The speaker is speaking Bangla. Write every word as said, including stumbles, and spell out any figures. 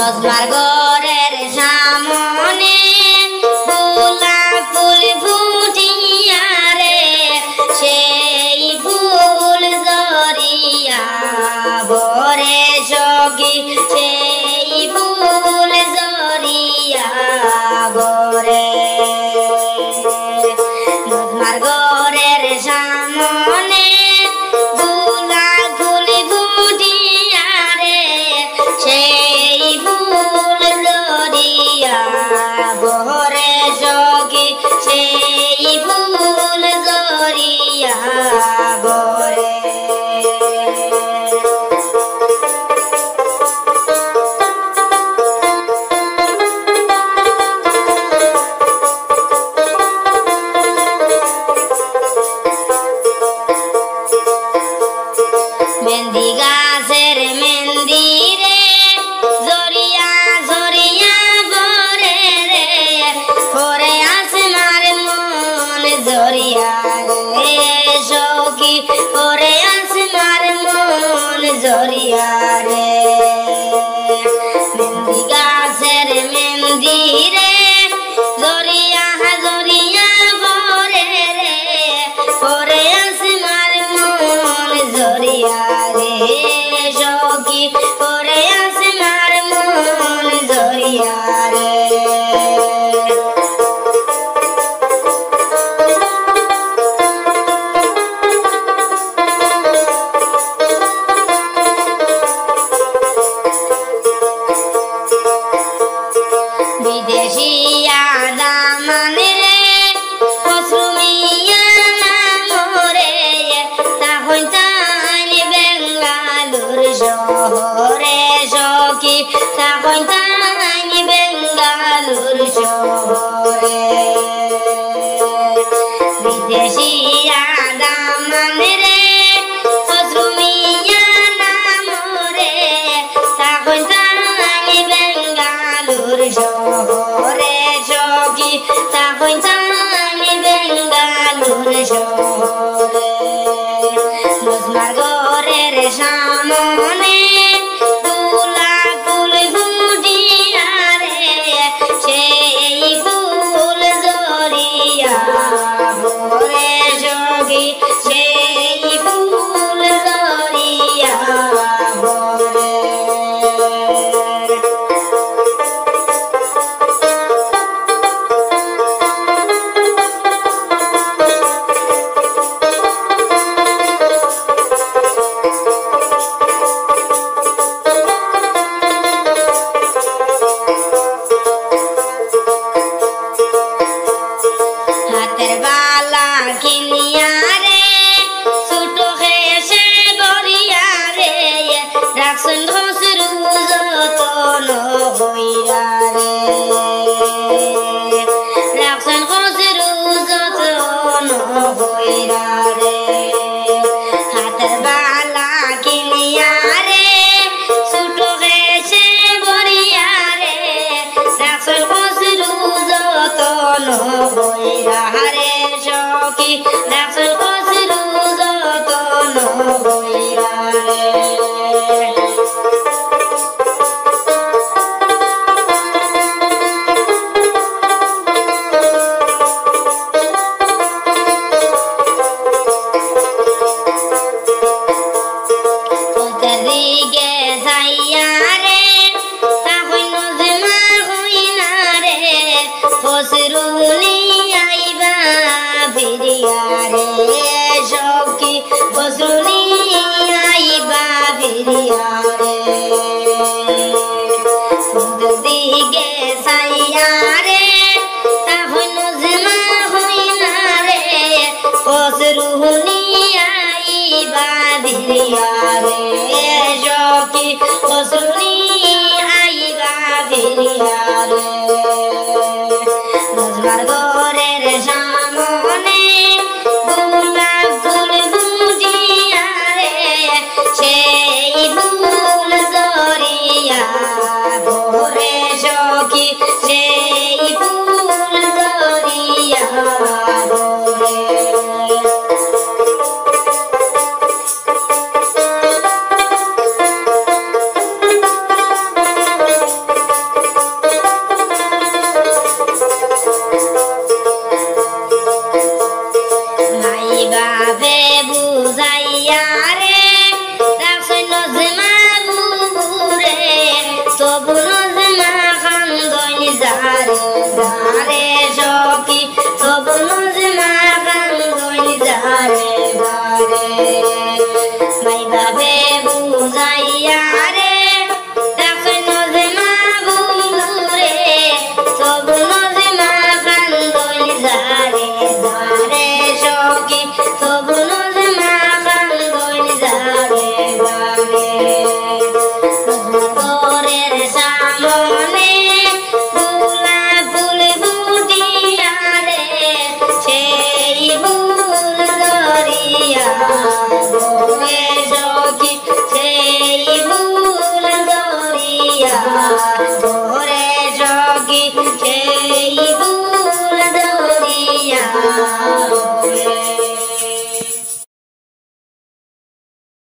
নজমার ঘরের সামনে গোলাপ ফুল ফুটিয়া রে সেই ফুল জরিয়া ভরে সখী সেই ফুল জরিয়া ভরে নজমার ঘরের সামনে গোলাপ ফুল ফুটিয়া রে সেই ফুল জরিয়া ভরে সখী সেই ফুল জরিয়া ভরে মেহেন্দি গাছের মেহেন্দি রে জরিয়া জরিয়া ভরে রে ভরে আসমার মন জরিয়া রে সখী ভরে আসমার মন জরিয়া রে মেহেন্দি গাছের মেহেন্দি রে জরিয়া জরিয়া ভরে রে ভরে আসমার মন জরিয়া রে সখী ভরে আসমার মন জরিয়া রে বিদেশিয়া দামান রে মৌসুমিয়া নাম রে তখন তান বেঙ্গালুর শহরে সখী তখন তান বেঙ্গালুর শহরে বিদেশিয়া দামান রে মৌসুমিয়া নাম রে তখন তান বেঙ্গালুর শহরে সখী তখন তান বেঙ্গালুর শহরে নজমার ঘরের সামনে গোলাপ ফুল ফুটিয়া রে সেই ফুল জরিয়া ভরে সখী সেই ফুল জরিয়া ভরে হাতের বালা কিনিয়া রে ছোট খেসে গড়িয়া রে রাখছেন ঘসরু যতন হইরা রে রাখছেন ঘসরু যতন হইরা রে হাতের বালা কিনিয়া রে ছোট খেসে গড়িয়া রে রাখছেন ঘসরু যতন হইরা রে সখী রাখছেন ঘসরু যতন হইরা রে দিকে যাইয়া রে তখন নজমা হইনা রে ঘসরু আইবা ফিরিয়া রে সখী ঘসরু আইবা ফিরিয়া রে দিকে যাইয়া রে তখন নজমা হইনা রে ঘসরু আইবা ফিরিয়া রে সখী ঘসরু আইবা ফিরিয়া রে নজমার ঘরের সামনে গোলাপ ফুল ফুটিয়া রে সেই ফুল জরিয়া ভরে সখী সেই ফুল জরিয়া ভরে ওরে যোগী সেই ভুল ধরিয়া